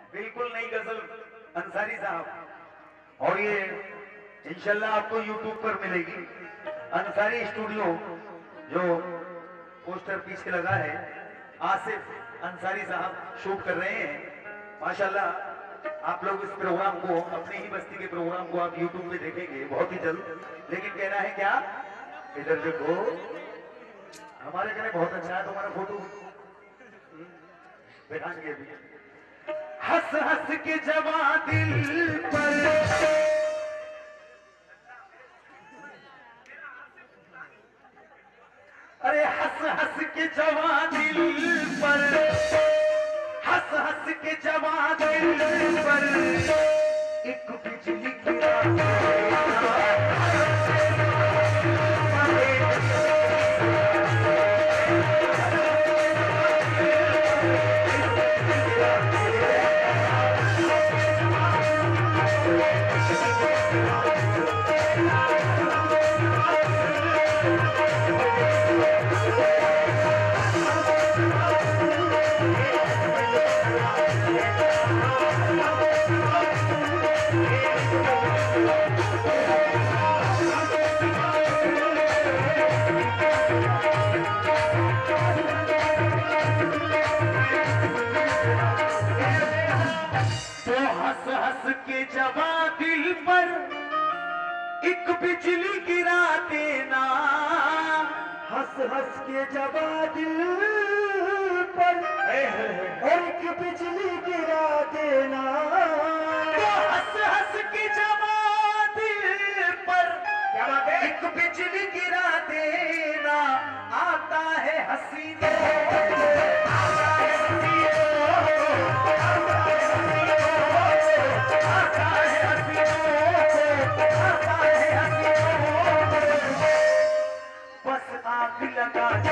बिल्कुल नई गजल अंसारी साहब, और ये इंशाल्लाह आपको यूट्यूब पर मिलेगी। अंसारी स्टूडियो जो पोस्टर पीछे लगा है, आसिफ अंसारी साहब शूट कर रहे हैं माशाल्लाह। आप लोग इस प्रोग्राम को, अपने ही बस्ती के प्रोग्राम को आप यूट्यूब पे देखेंगे बहुत ही जल्द। लेकिन कहना है क्या, इधर देखो, हमारे कहने बहुत अच्छा है तुम्हारा फोटो बैठाएंगे अभी। हंस हंस के जवा दिल पर, अरे हंस हंस के जवा दिल पर, हंस हंस के जवा दिल पर एक बिजली गिरा। के जवा दिल पर एक बिजली गिरा देना, हंस हंस के जवा दिल पर और एक बिजली गिरा देना। तो हंस हंस के जवा दिल पर क्या बात है, एक बिजली गिरा देना। आता है हसीने, आता है हसीने, आता है हसीने, आता है हसीने, बस आँख लगा दे।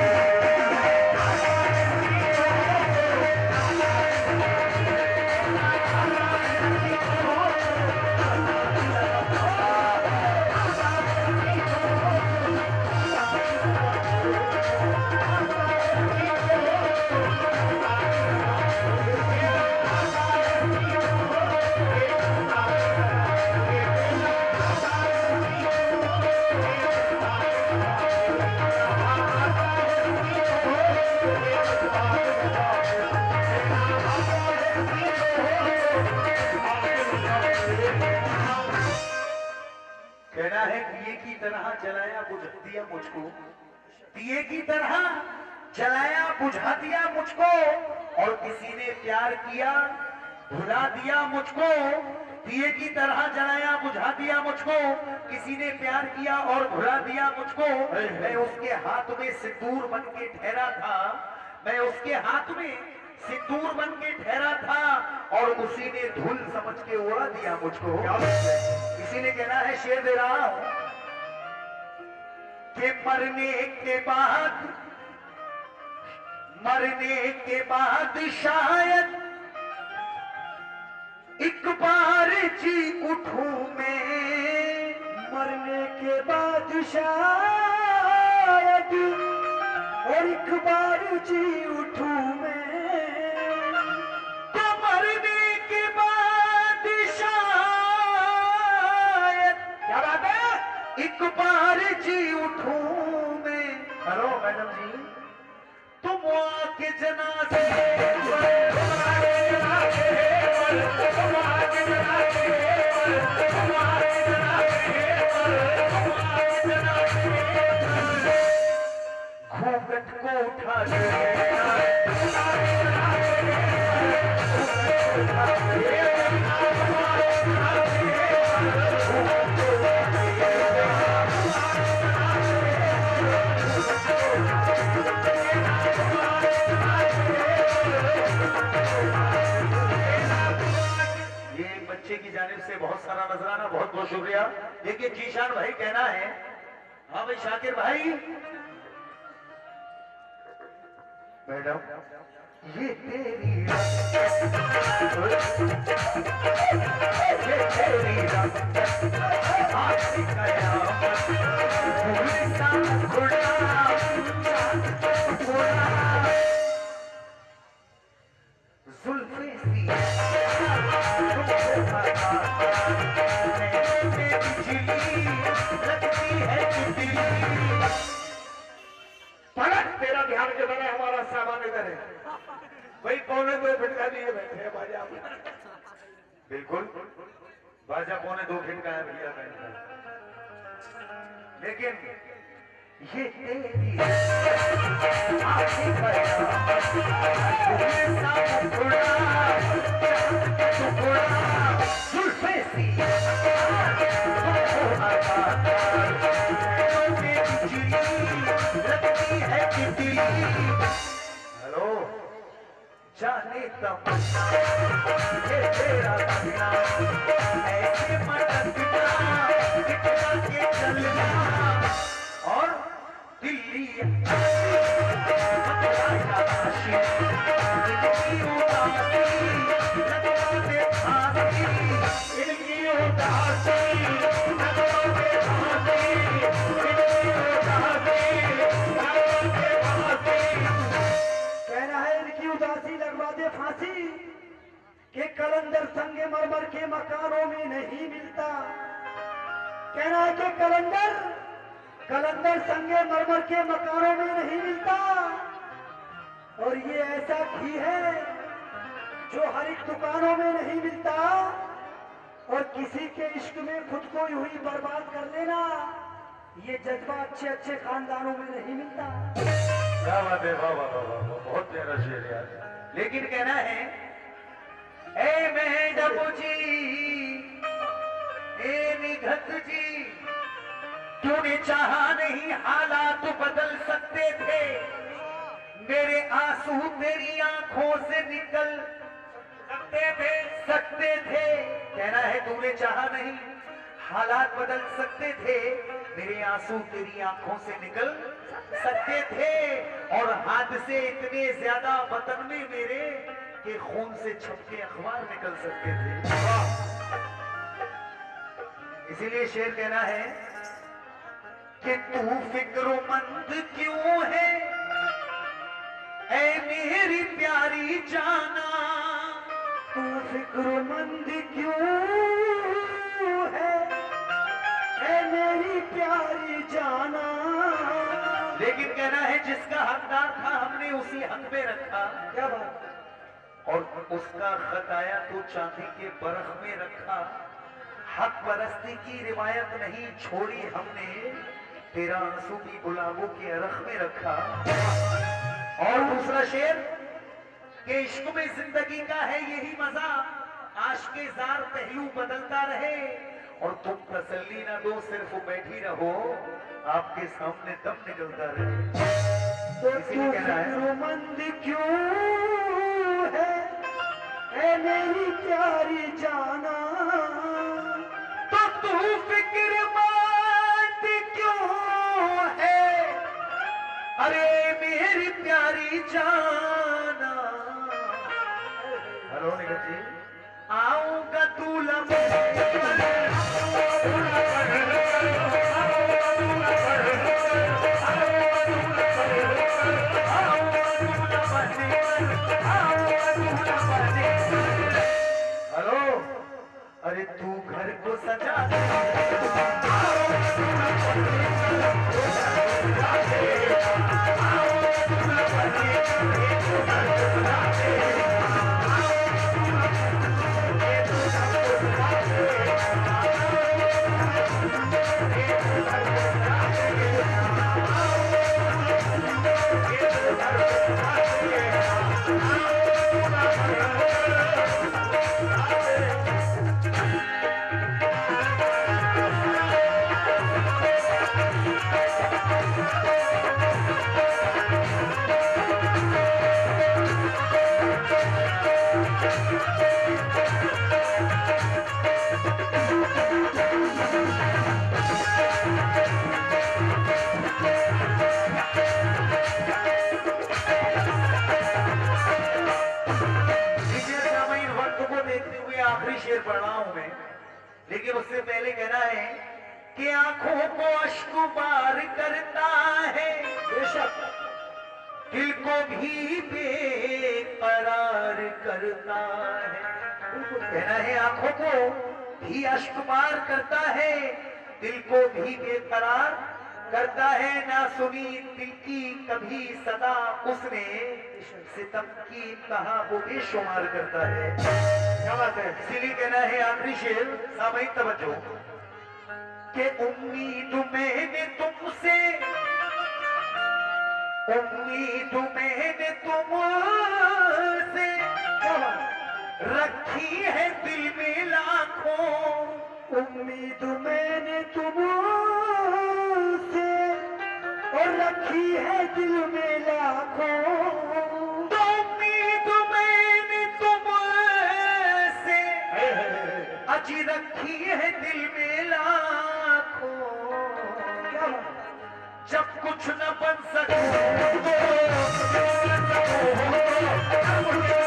कहना है दिए की तरह जलाया बुझा दिया मुझको, दिए की तरह जलाया बुझा दिया मुझको, और किसी ने प्यार किया भुला दिया मुझको। दिए की तरह जलाया बुझा दिया मुझको, किसी ने प्यार किया और भुला दिया मुझको। मैं उसके हाथ में सिंदूर बन के ठहरा था, मैं उसके हाथ में सिंदूर बन के ठहरा था, और उसी ने धूल समझ के उड़ा दिया मुझको। इसी ने कहना है, शेर दे रहा हूं कि मरने के बाद शायद एक बार जी उठूं मैं, मरने के बाद शायद और एक बार जी उठूं मैं। तो मरने के बाद शायद, क्या बात है, एक बार जी उठूं मैं। हेलो मैडम जी, तुम आके जनाजे घूंघट को उठा की जानिब से बहुत सारा नजराना, बहुत बहुत शुक्रिया। देखिए जीशान भाई कहना है, हाँ भाई शाकिर भाई, मैडम ये तेरी जुल्फे सी बिल्कुल बाजा पौने 2 घंटे का है भैया का, लेकिन ये तेरी आँखें हेलो जाने तमन्ना ये तेरा सपना ऐसे मटकना टिकटा के चलना और दिल्ली फांसी के कलंदर संगे मरमर के मकानों में नहीं मिलता। कहना है कि कलंदर संगे मरमर के मकानों में नहीं मिलता। और ये ऐसा घी है जो हर एक दुकानों में नहीं मिलता। और किसी के इश्क में खुद को यूं ही बर्बाद कर लेना, ये जज्बा अच्छे अच्छे खानदानों में नहीं मिलता। क्या बात है, वाह वाह वाह, बहुत प्यारा शेर यार। लेकिन कहना है ए मैडम जी, ए निघत जी, तूने चाहा नहीं हालात बदल सकते थे, मेरे आंसू तेरी आंखों से निकल सकते थे। कहना है तूने चाहा नहीं हालात बदल सकते थे, मेरे आंसू तेरी आंखों से निकल सकते थे, और हादसे इतने ज्यादा वतन में मेरे कि खून से छपके अखबार निकल सकते थे। इसीलिए शेर कहना है कि तू फिक्रोमंद क्यों है ऐ मेरी प्यारी जाना, तू फिक्रोमंद क्यों है ऐ मेरी प्यारी जाना। लेकिन कहना है जिसका हकदार था हमने उसी हक में रखा। क्या बात। और उसका खताया तो चांदी के बरख में रखा। हक परस्ती की रिवायत नहीं छोड़ी हमने, तेरा आंसू भी गुलाबों के अरख में रखा। और दूसरा शेर कि इश्क में जिंदगी का है यही मजा, आशिक़े ज़ार पहलू बदलता रहे, और तुम तसल्ली ना दो सिर्फ बैठी रहो, आपके सामने दम निकलता रहे। तो तू फिक्रोमंद क्यों है ऐ मेरी प्यारी जाना, तो तू फिक्रमंद क्यों है अरे मेरी प्यारी जाना। हेलो निगत जी, आऊंगा तू लम्हे अरे तू घर को सजा दे, शेर पढ़ रहा हूं मैं, लेकिन उससे पहले कहना है कि आंखों को अश्कुबार करता है, बेशक दिल को भी बेकरार करता है। कहना है आंखों को भी अश्कुबार करता है, दिल को भी बेकरार करता है ना सुनी दिल की कभी सदा उसने, सितम की इंतहा वो बेशुमार करता है। क्या बात है, इसीलिए कहना है आखिरी शेर, सामयिक तवज्जो, कि उम्मीद मैंने तुमसे, उम्मीद मैंने तुमसे रखी है दिल में लाखों, उम्मीद मैंने तुमसे और रखी है दिल में लाखों, तो उम्मीद मैंने तुमसे अजी रखी है दिल में लाखों, जब कुछ न बन सके